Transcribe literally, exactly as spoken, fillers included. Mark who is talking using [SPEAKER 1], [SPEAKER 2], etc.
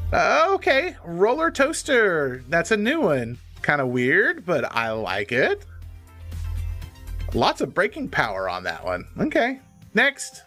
[SPEAKER 1] Uh, okay, roller toaster. That's a new one. Kind of weird, but I like it. Lots of braking power on that one. Okay, next.